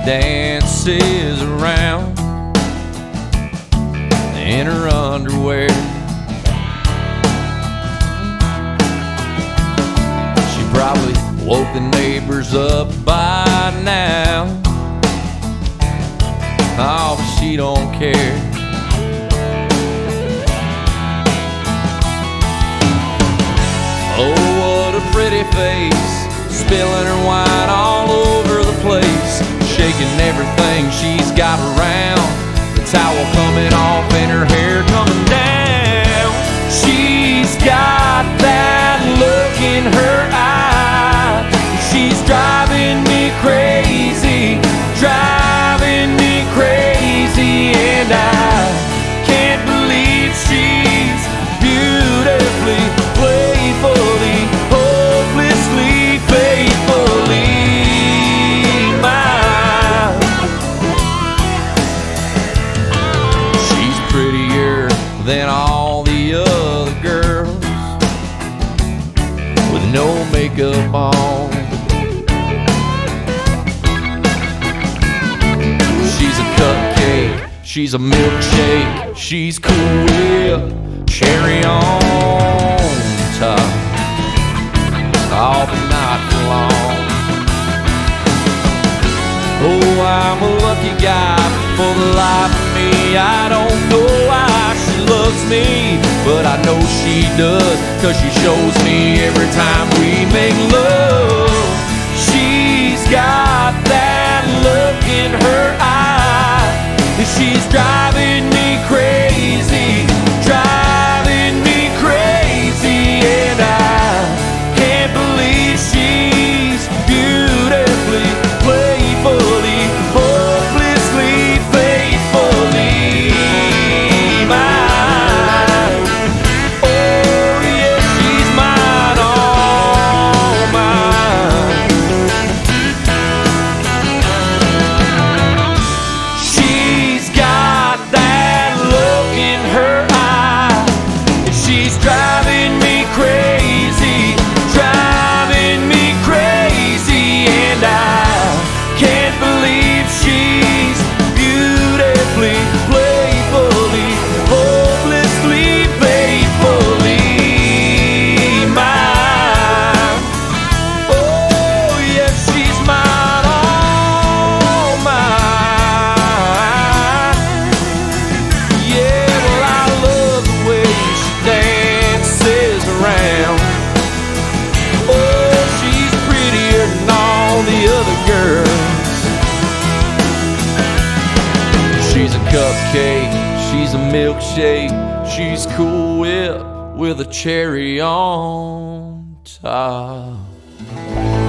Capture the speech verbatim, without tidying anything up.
dances around in her underwear. She probably woke the neighbors up by now. Oh, but she don't care. Oh, what a pretty face, spilling her wine all over the place, shaking everything she's got around, the towel coming off and her hair coming down. She's got that look in her eye, she's driving me crazy, driving me crazy, and I can't believe she's beautifully, playfully, hopelessly, faithfully mine. She's prettier than all the other girls, with no makeup on. She's a cupcake, she's a milkshake, she's Cool Whip, cherry on top, all but not for long. Oh, I'm a lucky guy for the life of me. I don't know why she loves me, but I know she does, 'cause she shows me every time we make love. She's got that look in her eye, she's driving me crazy, driving me crazy, and I can't believe she's beautifully, playfully, hopelessly, faithfully mine. Oh yeah, she's mine, all mine. She's got that look in her eye, she's driving me crazy, driving me crazy, and I can't believe she's beautifully, playfully, hopelessly, faithfully mine. Oh yes, she's mine, all mine. Yeah, well, I love the way she dances around. Oh, she's prettier than all the other girls. She's a cupcake, she's a milkshake, she's Cool Whip with a cherry on top.